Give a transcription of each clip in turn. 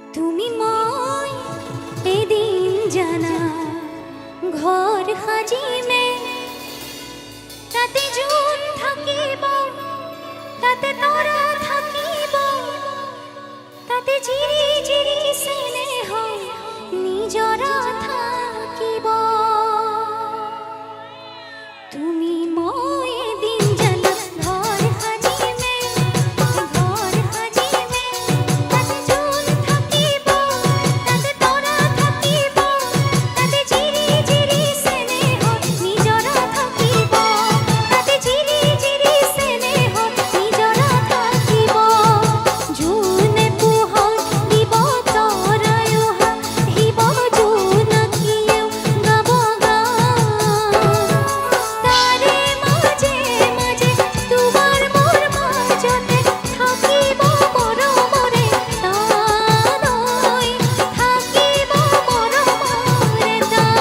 তুমি মই এদিন জানা ঘৰ সাজিমে তাতে জোন থাকিব তাতে তৰা থাকিব তাতে জিৰি জিৰি স্নেহ নিজৰা থাকিব তুমি মই এদিন জানা ঘৰ সাজিমে তাতে জোন থাকিব তাতে তৰা থাকিব তাতে জিৰি জিৰি স্নেহ নিজৰা থাকিব তাতে জিৰি জিৰি স্নেহ নিজৰা থাকিব জোনে পোহৰ দিব তৰাই আহিব জোনাকীয়েও গাব গান তাৰে মাজে মাজে তোমাৰ মোৰ মাজতে থাকিব মৰমৰে তালৈ থাকিব মৰমৰে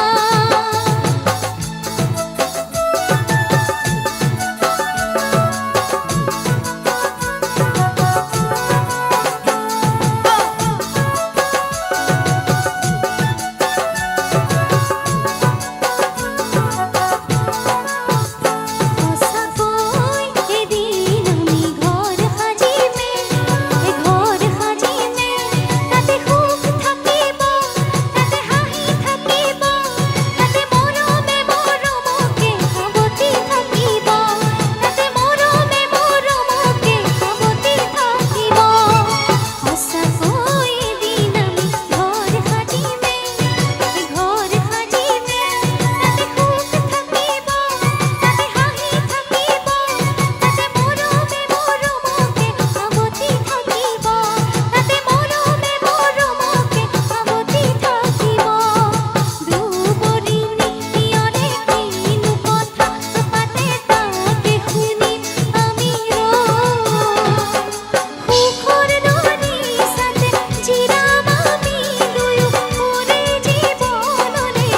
সঁচাকৈ এদিন আমি ঘৰ সাজিমে ঘৰ সাজিমে তাতে সুখ থাকিব তাতে হাঁহি থাকিব তাতে মৰমে মৰমকে সাৱটি থাকিব তাতে মৰমে মৰমকে সাৱটি থাকিব সঁচাকৈ এদিন আমি ঘৰ সাজিমে ঘৰ সাজিমে তাতে সুখ থাকিব তাতে হাঁহি থাকিব তাতে মৰমে মৰমকে সাৱটি থাকিব তাতে মৰমে মৰমকে সাৱটি থাকিব ধ্ৰুৱৰিণী প্ৰিয়ৰে কিনো কথা পাতে তাকে শুনি আমি সুখৰ নদী চাতে জিৰাম আমি দুয়ো ওৰে জীৱনলে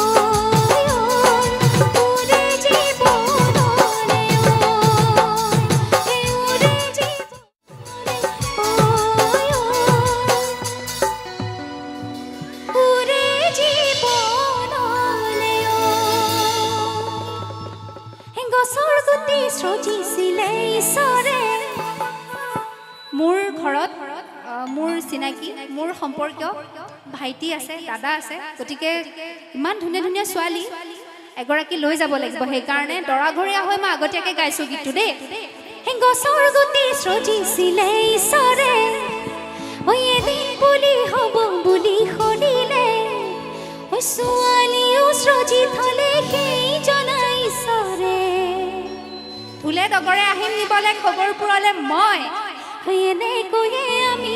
ওৰে জীৱনলে ওৰে ওৰে জীৱনলে গছৰ গুটি সজিছিলে ঈশ্বৰে মোৰ ঘৰত মোৰ চিনাকি মোৰ সম্পৰ্কীয় ভাইটি আছে দাদা আছে গতিকে ইমান ধুনীয়া ধুনীয়া ছোৱালী এগৰাকী লৈ যাব লাগিব সেইকাৰণে দৰাঘৰীয়া হৈ মই আগতীয়াকৈ গাইছোঁ গীতটো দেই গছৰ গুটি সজিছিলে ঈশ্বৰে ঐ এদিন বুলি হ'ব বুলি শুনিলে ঐ ছোৱালীও সজি থলে সেইজনা ঈশ্বৰে ফুলে ডগৰে আহিম নিবলে খবৰ পুৰালে মই এনেকৈয়ে আমি